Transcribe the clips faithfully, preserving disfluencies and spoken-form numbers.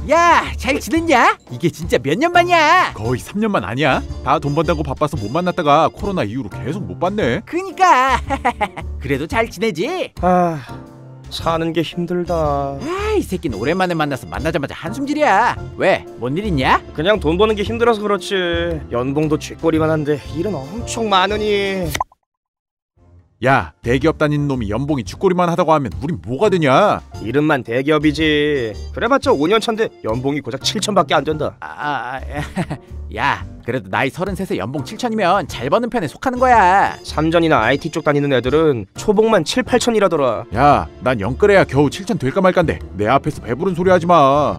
야, 잘 지냈냐? 이게 진짜 몇 년 만이야? 거의 삼 년만 아니야? 다 돈 번다고 바빠서 못 만났다가 코로나 이후로 계속 못 봤네. 그니까 그래도 잘 지내지? 아, 사는 게 힘들다. 아, 이 새끼는 오랜만에 만나서 만나자마자 한숨질이야. 왜? 뭔 일 있냐? 그냥 돈 버는 게 힘들어서 그렇지. 연봉도 쥐꼬리만 한데 일은 엄청 많으니. 야, 대기업 다니는 놈이 연봉이 쥐꼬리만 하다고 하면 우린 뭐가 되냐? 이름만 대기업이지. 그래봤자 오 년 차인데 연봉이 고작 칠천밖에 안 된다. 아, 야, 그래도 나이 서른셋에 연봉 칠천이면 잘 버는 편에 속하는 거야. 삼전이나 아이티 쪽 다니는 애들은 초봉만 칠, 팔천이라더라. 야, 난 연끌해야 겨우 칠천 될까 말까인데 내 앞에서 배부른 소리 하지 마.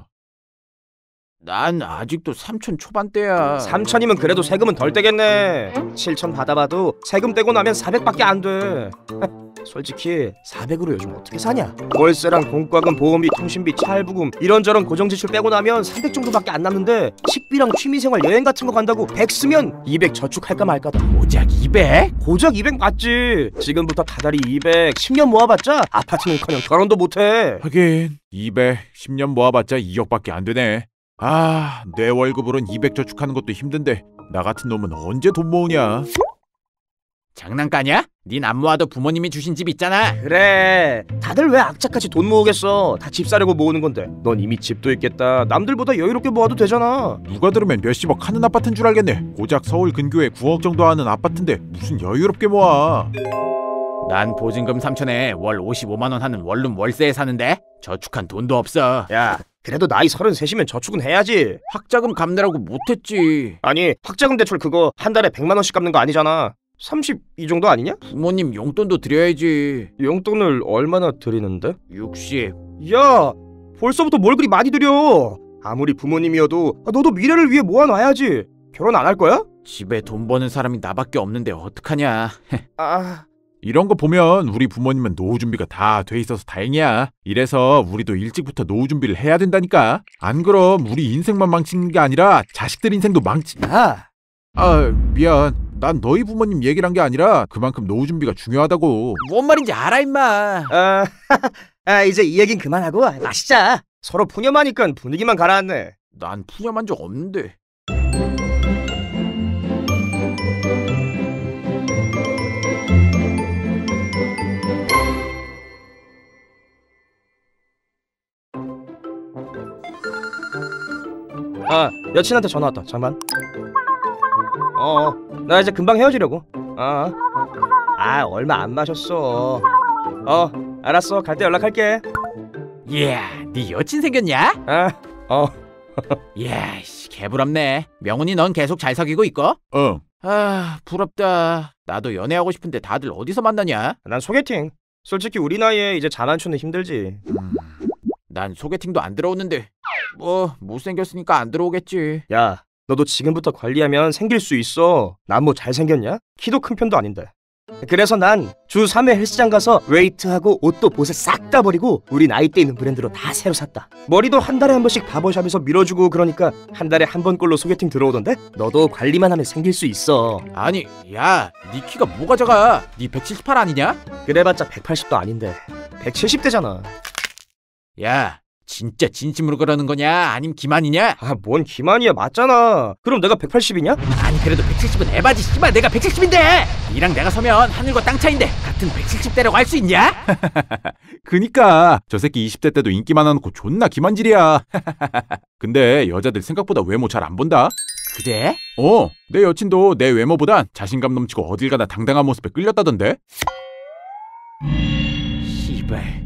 난 아직도 삼천 초반대야. 삼천이면 그래도 세금은 덜 떼겠네. 칠천 받아봐도 세금 떼고 나면 사백밖에 안 돼. 솔직히 사백으로 요즘 어떻게 사냐? 월세랑 공과금, 보험비, 통신비, 차 할부금 이런저런 고정지출 빼고 나면 삼백 정도밖에 안 남는데 식비랑 취미생활 여행 같은 거 간다고 백 쓰면 이백 저축할까 말까다. 고작 이백? 고작 이백 맞지. 지금부터 다달이 이백, 십 년 모아봤자 아파트는커녕 결혼도 못해. 하긴 이백, 십 년 모아봤자 이억밖에 안 되네. 아, 내 월급으론 이백 저축하는 것도 힘든데 나 같은 놈은 언제 돈 모으냐? 장난까냐? 닌 안 모아도 부모님이 주신 집 있잖아. 그래, 다들 왜 악착같이 돈 모으겠어. 다 집 사려고 모으는 건데. 넌 이미 집도 있겠다. 남들보다 여유롭게 모아도 되잖아. 누가 들으면 몇십억 하는 아파트인 줄 알겠네. 고작 서울 근교에 구억 정도 하는 아파트인데 무슨 여유롭게 모아. 난 보증금 삼천에 월 오십오만 원 하는 원룸 월세에 사는데 저축한 돈도 없어. 야, 그래도 나이 서른셋이면 저축은 해야지. 학자금 갚느라고 못했지. 아니, 학자금 대출 그거 한 달에 백만 원씩 갚는 거 아니잖아. 삼십 이 정도 아니냐? 부모님 용돈도 드려야지. 용돈을 얼마나 드리는데? 육십. 야, 벌써부터 뭘 그리 많이 드려. 아무리 부모님이어도 너도 미래를 위해 모아놔야지. 결혼 안 할 거야? 집에 돈 버는 사람이 나밖에 없는데 어떡하냐. 아... 이런 거 보면 우리 부모님은 노후 준비가 다 돼 있어서 다행이야. 이래서 우리도 일찍부터 노후 준비를 해야 된다니까. 안 그럼 우리 인생만 망치는 게 아니라 자식들 인생도 망치. 아, 아, 미안. 난 너희 부모님 얘기를 한 게 아니라 그만큼 노후 준비가 중요하다고. 뭔 말인지 알아 임마. 아, 아 이제 이 얘긴 그만하고 마시자. 서로 푸념하니까 분위기만 가라앉네. 난 푸념한 적 없는데. 아, 여친한테 전화 왔다. 잠깐. 어, 나 이제 금방 헤어지려고. 어. 아, 얼마 안 마셨어. 어, 알았어. 갈 때 연락할게. 이야, 네 여친 생겼냐? 아, 어. 이야, 씨, 개부럽네. 명훈이 넌 계속 잘 사귀고 있고? 응. 아, 부럽다. 나도 연애하고 싶은데 다들 어디서 만나냐? 난 소개팅. 솔직히 우리 나이에 이제 자만추는 힘들지. 음, 난 소개팅도 안 들어오는데 뭐 못생겼으니까 안 들어오겠지. 야, 너도 지금부터 관리하면 생길 수 있어. 난 뭐 잘생겼냐? 키도 큰 편도 아닌데. 그래서 난 주 삼 회 헬스장 가서 웨이트하고 옷도 보세 싹 다 버리고 우리 나이대 있는 브랜드로 다 새로 샀다. 머리도 한 달에 한 번씩 바버샵에서 밀어주고 그러니까 한 달에 한 번꼴로 소개팅 들어오던데? 너도 관리만 하면 생길 수 있어. 아니, 야, 네 키가 뭐가 작아? 네 백칠십팔 아니냐? 그래봤자 백팔십도 아닌데 백칠십 대잖아. 야, 진짜 진심으로 그러는 거냐? 아님 기만이냐? 아, 뭔 기만이야. 맞잖아. 그럼 내가 백팔십이냐? 아니, 그래도 백칠십은 에바지. 씨발, 내가 백칠십인데 니랑 내가 서면 하늘과 땅 차인데 같은 백칠십 대라고 할 수 있냐? 그니까 저 새끼 이십 대 때도 인기 많아놓고 존나 기만질이야. 근데 여자들 생각보다 외모 잘 안 본다. 그래? 어, 내 여친도 내 외모보단 자신감 넘치고 어딜 가나 당당한 모습에 끌렸다던데. 씨발,